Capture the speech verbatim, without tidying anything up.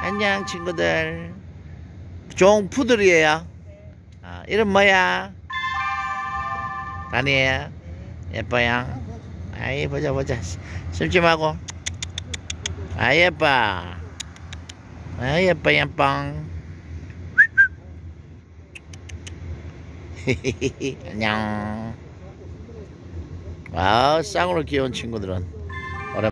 안녕 친구들. 종푸들이에요. 아, 이름 뭐야? 다니엘. 예뻐요. 아이 보자 보자. 심심하고. 아 예뻐. 아 예뻐 예뻐. 안녕. 와우 쌍으로 귀여운 친구들은